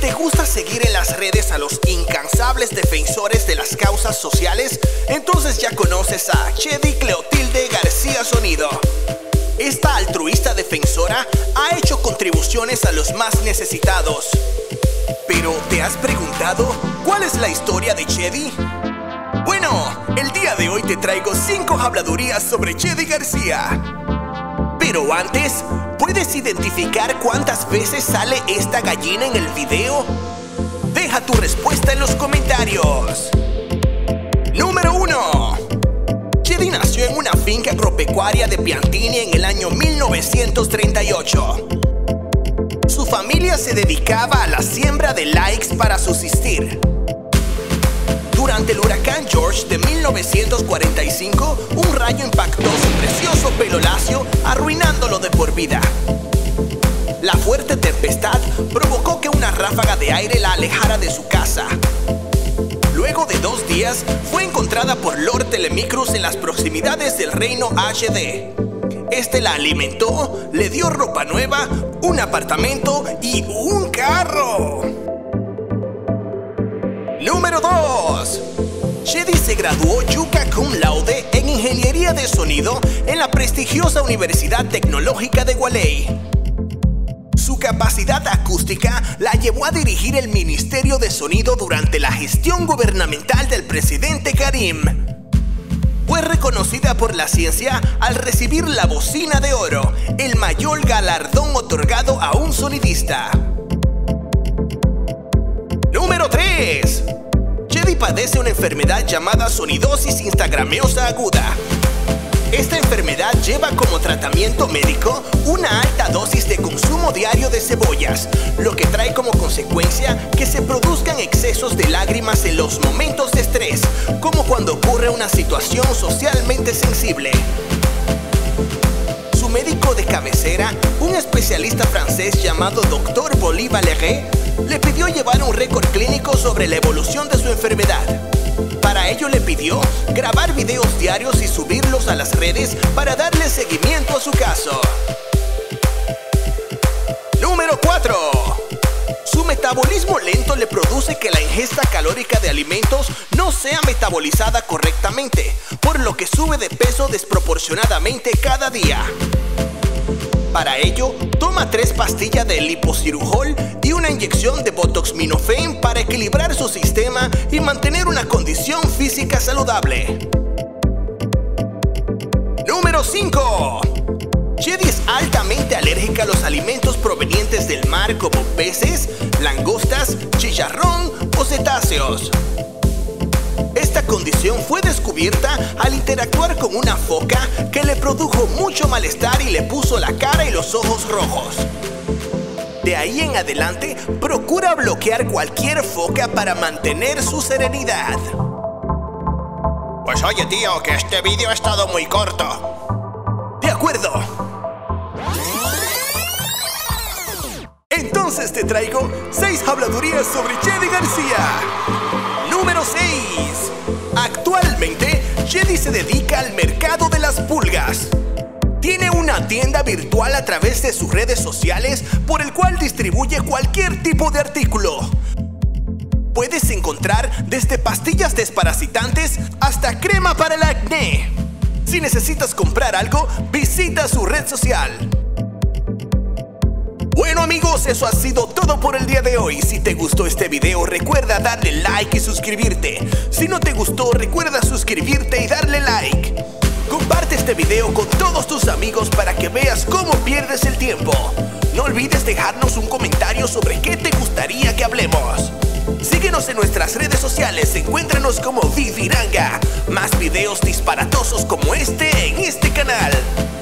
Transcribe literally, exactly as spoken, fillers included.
¿Te gusta seguir en las redes a los incansables defensores de las causas sociales? Entonces ya conoces a Chedi Cleotilde García Sonido. Esta altruista defensora ha hecho contribuciones a los más necesitados. Pero, ¿te has preguntado cuál es la historia de Chedi? Bueno, el día de hoy te traigo cinco habladurías sobre Chedi García. Pero antes, ¿puedes identificar cuántas veces sale esta gallina en el video? Deja tu respuesta en los comentarios. Número uno. Chedi nació en una finca agropecuaria de Piantini en el año mil novecientos treinta y ocho. Su familia se dedicaba a la siembra de likes para subsistir. Durante el huracán George de mil novecientos cuarenta y cinco, un rayo impactó su precioso pelo lacio, arruinándolo de por vida. La fuerte tempestad provocó que una ráfaga de aire la alejara de su casa. Luego de dos días, fue encontrada por Lord Telemicrus en las proximidades del reino H D. Este la alimentó, le dio ropa nueva, un apartamento y un carro. Número dos. Chedi se graduó yucca cum laude en Ingeniería de Sonido en la prestigiosa Universidad Tecnológica de Gualey. Su capacidad acústica la llevó a dirigir el Ministerio de Sonido durante la gestión gubernamental del presidente Karim. Fue reconocida por la ciencia al recibir la Bocina de Oro, el mayor galardón otorgado a un sonidista. Número tres. Chedi padece una enfermedad llamada sonidosis instagrameosa aguda. Esta enfermedad lleva como tratamiento médico una alta dosis de consumo diario de cebollas, lo que trae como consecuencia que se produzcan excesos de lágrimas en los momentos de estrés, como cuando ocurre una situación socialmente sensible. Su médico de cabecera, un especialista francés llamado doctor Boly Valéry, le pidió llevar un récord clínico sobre la evolución de su enfermedad. Para ello le pidió grabar videos diarios y subirlos a las redes para darle seguimiento a su caso. Número cuatro. Su metabolismo lento le produce que la ingesta calórica de alimentos no sea metabolizada correctamente, por lo que sube de peso desproporcionadamente cada día. Para ello, toma tres pastillas de lipocirujol y una inyección de botox-minofen para equilibrar su sistema y mantener una condición física saludable. Número cinco. Chedi es altamente alérgica a los alimentos provenientes del mar como peces, langostas, chicharrón o cetáceos. Esta condición fue descubierta al interactuar con una foca que le produjo mucho malestar y le puso la cara y los ojos rojos. De ahí en adelante, procura bloquear cualquier foca para mantener su serenidad. Pues oye tío, que este vídeo ha estado muy corto. De acuerdo. Entonces te traigo seis habladurías sobre Chedi García. Número seis. Actualmente, Chedi se dedica al mercado de las pulgas. Tiene una tienda virtual a través de sus redes sociales por el cual distribuye cualquier tipo de artículo. Puedes encontrar desde pastillas desparasitantes hasta crema para el acné. Si necesitas comprar algo, visita su red social. Bueno amigos, eso ha sido todo por el día de hoy. Si te gustó este video, recuerda darle like y suscribirte. Si no te gustó, recuerda suscribirte y darle like. Comparte este video con todos tus amigos para que veas cómo pierdes el tiempo. No olvides dejarnos un comentario sobre qué te gustaría que hablemos. Síguenos en nuestras redes sociales, encuéntranos como Viviranga. Más videos disparatosos como este en este canal.